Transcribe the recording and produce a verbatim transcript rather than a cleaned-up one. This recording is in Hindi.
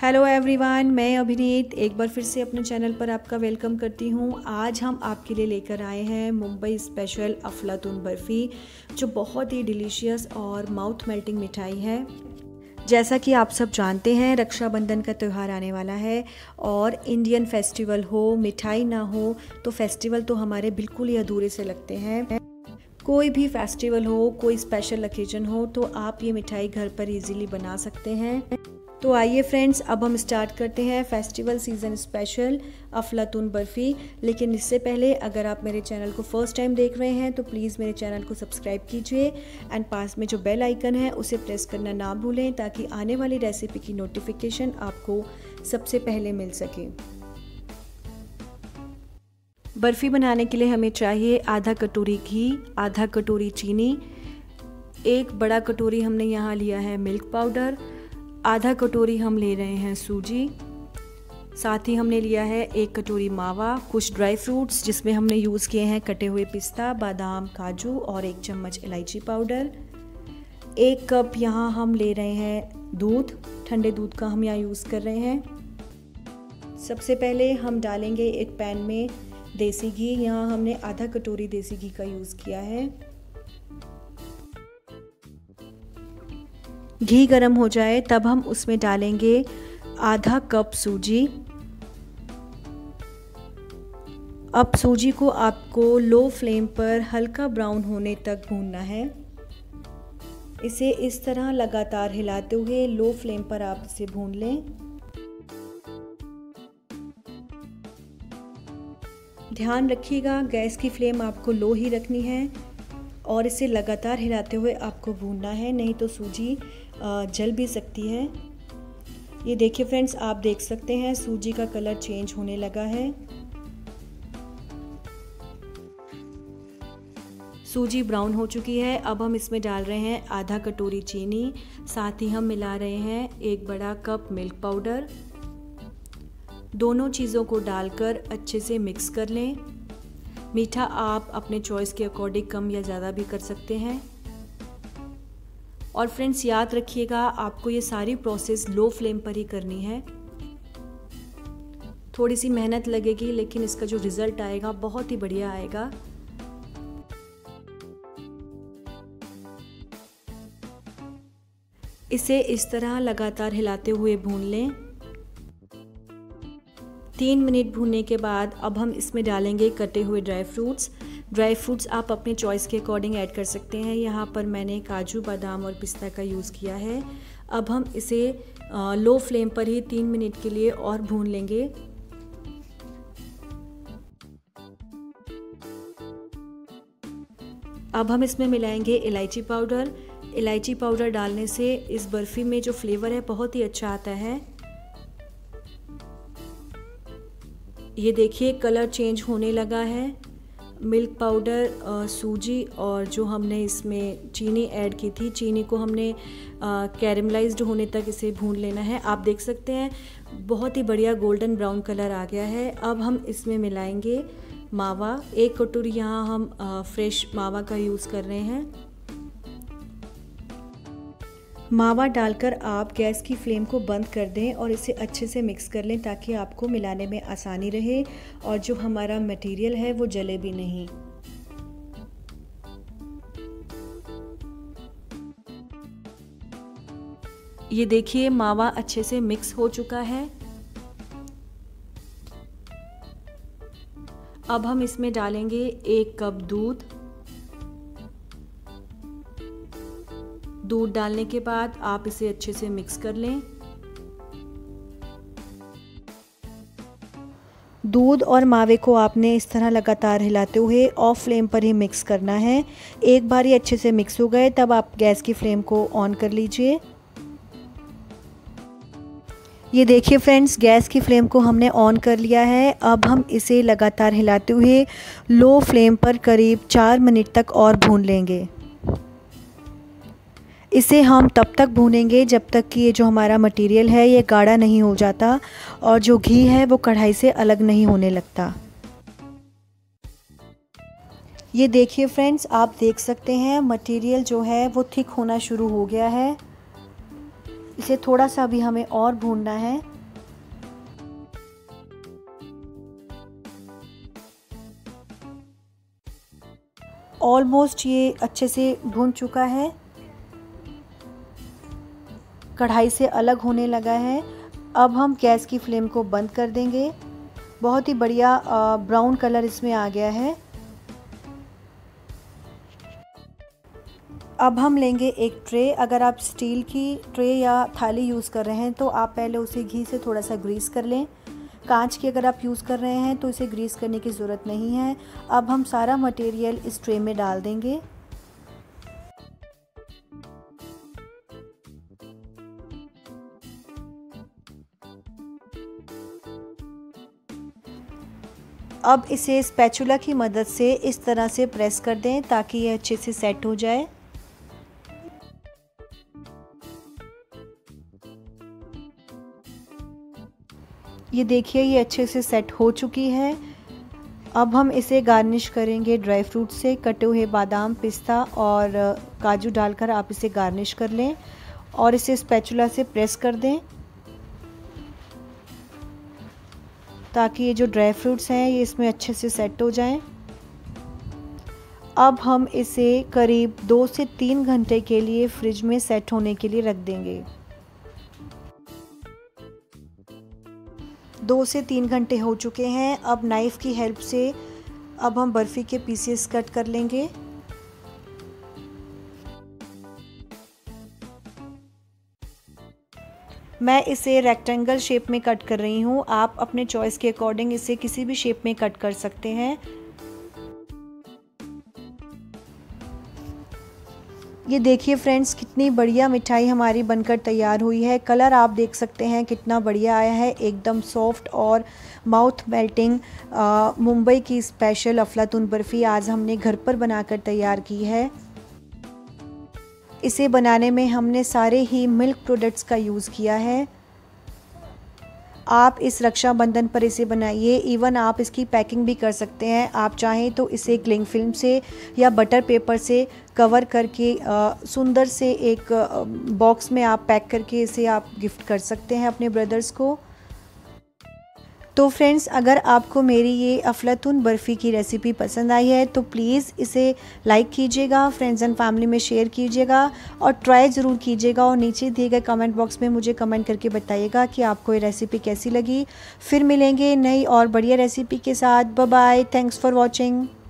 हेलो एवरीवन, मैं अभिनीत एक बार फिर से अपने चैनल पर आपका वेलकम करती हूँ। आज हम आपके लिए लेकर आए हैं मुंबई स्पेशल अफलातून बर्फ़ी, जो बहुत ही डिलीशियस और माउथ मेल्टिंग मिठाई है। जैसा कि आप सब जानते हैं, रक्षा बंधन का त्यौहार आने वाला है और इंडियन फेस्टिवल हो, मिठाई ना हो तो फेस्टिवल तो हमारे बिल्कुल ही अधूरे से लगते हैं। कोई भी फेस्टिवल हो, कोई स्पेशल ओकेजन हो तो आप ये मिठाई घर पर इजीली बना सकते हैं। तो आइए फ्रेंड्स, अब हम स्टार्ट करते हैं फेस्टिवल सीज़न स्पेशल अफलातून बर्फ़ी। लेकिन इससे पहले अगर आप मेरे चैनल को फर्स्ट टाइम देख रहे हैं तो प्लीज़ मेरे चैनल को सब्सक्राइब कीजिए एंड पास में जो बेल आइकन है उसे प्रेस करना ना भूलें, ताकि आने वाली रेसिपी की नोटिफिकेशन आपको सबसे पहले मिल सके। बर्फ़ी बनाने के लिए हमें चाहिए आधा कटोरी घी, आधा कटोरी चीनी, एक बड़ा कटोरी हमने यहाँ लिया है मिल्क पाउडर, आधा कटोरी हम ले रहे हैं सूजी, साथ ही हमने लिया है एक कटोरी मावा, कुछ ड्राई फ्रूट्स जिसमें हमने यूज़ किए हैं कटे हुए पिस्ता, बादाम, काजू और एक चम्मच इलायची पाउडर। एक कप यहाँ हम ले रहे हैं दूध, ठंडे दूध का हम यहाँ यूज़ कर रहे हैं। सबसे पहले हम डालेंगे एक पैन में देसी घी, यहाँ हमने आधा कटोरी देसी घी का यूज़ किया है। घी गरम हो जाए तब हम उसमें डालेंगे आधा कप सूजी। अब सूजी को आपको लो फ्लेम पर हल्का ब्राउन होने तक भूनना है। इसे इस तरह लगातार हिलाते हुए लो फ्लेम पर आप इसे भून लें। ध्यान रखिएगा, गैस की फ्लेम आपको लो ही रखनी है और इसे लगातार हिलाते हुए आपको भूनना है, नहीं तो सूजी जल भी सकती है। ये देखिए फ्रेंड्स, आप देख सकते हैं सूजी का कलर चेंज होने लगा है। सूजी ब्राउन हो चुकी है। अब हम इसमें डाल रहे हैं आधा कटोरी चीनी, साथ ही हम मिला रहे हैं एक बड़ा कप मिल्क पाउडर। दोनों चीज़ों को डालकर अच्छे से मिक्स कर लें। मीठा आप अपने चॉइस के अकॉर्डिंग कम या ज़्यादा भी कर सकते हैं। और फ्रेंड्स याद रखिएगा, आपको ये सारी प्रोसेस लो फ्लेम पर ही करनी है। थोड़ी सी मेहनत लगेगी लेकिन इसका जो रिज़ल्ट आएगा बहुत ही बढ़िया आएगा। इसे इस तरह लगातार हिलाते हुए भून लें। तीन मिनट भूनने के बाद अब हम इसमें डालेंगे कटे हुए ड्राई फ्रूट्स। ड्राई फ्रूट्स आप अपने चॉइस के अकॉर्डिंग ऐड कर सकते हैं। यहाँ पर मैंने काजू, बादाम और पिस्ता का यूज़ किया है। अब हम इसे लो फ्लेम पर ही तीन मिनट के लिए और भून लेंगे। अब हम इसमें मिलाएंगे इलायची पाउडर। इलायची पाउडर डालने से इस बर्फ़ी में जो फ्लेवर है बहुत ही अच्छा आता है। ये देखिए कलर चेंज होने लगा है। मिल्क पाउडर, सूजी और जो हमने इसमें चीनी ऐड की थी, चीनी को हमने कैरेमलाइज्ड होने तक इसे भून लेना है। आप देख सकते हैं बहुत ही बढ़िया गोल्डन ब्राउन कलर आ गया है। अब हम इसमें मिलाएंगे मावा। एक कटोरी यहाँ हम फ्रेश मावा का यूज़ कर रहे हैं। मावा डालकर आप गैस की फ्लेम को बंद कर दें और इसे अच्छे से मिक्स कर लें, ताकि आपको मिलाने में आसानी रहे और जो हमारा मटेरियल है वो जले भी नहीं। ये देखिए मावा अच्छे से मिक्स हो चुका है। अब हम इसमें डालेंगे एक कप दूध। दूध डालने के बाद आप इसे अच्छे से मिक्स कर लें। दूध और मावे को आपने इस तरह लगातार हिलाते हुए ऑफ फ्लेम पर ही मिक्स करना है। एक बार ये अच्छे से मिक्स हो गए तब आप गैस की फ्लेम को ऑन कर लीजिए। ये देखिए फ्रेंड्स, गैस की फ्लेम को हमने ऑन कर लिया है। अब हम इसे लगातार हिलाते हुए लो फ्लेम पर करीब चार मिनट तक और भून लेंगे। इसे हम तब तक भूनेंगे जब तक कि ये जो हमारा मटेरियल है ये गाढ़ा नहीं हो जाता और जो घी है वो कढ़ाई से अलग नहीं होने लगता। ये देखिए फ्रेंड्स, आप देख सकते हैं मटेरियल जो है वो थिक होना शुरू हो गया है। इसे थोड़ा सा भी हमें और भूनना है। ऑलमोस्ट ये अच्छे से भून चुका है, कढ़ाई से अलग होने लगा है। अब हम गैस की फ्लेम को बंद कर देंगे। बहुत ही बढ़िया ब्राउन कलर इसमें आ गया है। अब हम लेंगे एक ट्रे। अगर आप स्टील की ट्रे या थाली यूज़ कर रहे हैं तो आप पहले उसे घी से थोड़ा सा ग्रीस कर लें। कांच की अगर आप यूज़ कर रहे हैं तो इसे ग्रीस करने की ज़रूरत नहीं है। अब हम सारा मटेरियल इस ट्रे में डाल देंगे। अब इसे स्पैचुला की मदद से इस तरह से प्रेस कर दें ताकि ये अच्छे से सेट हो जाए। ये देखिए ये अच्छे से सेट हो चुकी है। अब हम इसे गार्निश करेंगे ड्राई फ्रूट से। कटे हुए बादाम, पिस्ता और काजू डालकर आप इसे गार्निश कर लें और इसे स्पैचुला से प्रेस कर दें ताकि ये जो ड्राई फ्रूट्स हैं ये इसमें अच्छे से सेट हो जाएं। अब हम इसे करीब दो से तीन घंटे के लिए फ्रिज में सेट होने के लिए रख देंगे। दो से तीन घंटे हो चुके हैं। अब नाइफ़ की हेल्प से अब हम बर्फ़ी के पीसेस कट कर लेंगे। मैं इसे रेक्टेंगल शेप में कट कर रही हूँ। आप अपने चॉइस के अकॉर्डिंग इसे किसी भी शेप में कट कर सकते हैं। ये देखिए फ्रेंड्स, कितनी बढ़िया मिठाई हमारी बनकर तैयार हुई है। कलर आप देख सकते हैं कितना बढ़िया आया है, एकदम सॉफ्ट और माउथ मेल्टिंग। मुंबई की स्पेशल अफलातून बर्फ़ी आज हमने घर पर बनाकर तैयार की है। इसे बनाने में हमने सारे ही मिल्क प्रोडक्ट्स का यूज़ किया है। आप इस रक्षा बंधन पर इसे बनाइए। इवन आप इसकी पैकिंग भी कर सकते हैं। आप चाहें तो इसे क्लिंग फिल्म से या बटर पेपर से कवर करके आ, सुंदर से एक बॉक्स में आप पैक करके इसे आप गिफ्ट कर सकते हैं अपने ब्रदर्स को। तो फ्रेंड्स, अगर आपको मेरी ये अफलातून बर्फ़ी की रेसिपी पसंद आई है तो प्लीज़ इसे लाइक कीजिएगा, फ्रेंड्स एंड फैमिली में शेयर कीजिएगा और ट्राई ज़रूर कीजिएगा। और नीचे दिए गए कमेंट बॉक्स में मुझे कमेंट करके बताइएगा कि आपको ये रेसिपी कैसी लगी। फिर मिलेंगे नई और बढ़िया रेसिपी के साथ। Bye bye, thanks for watching.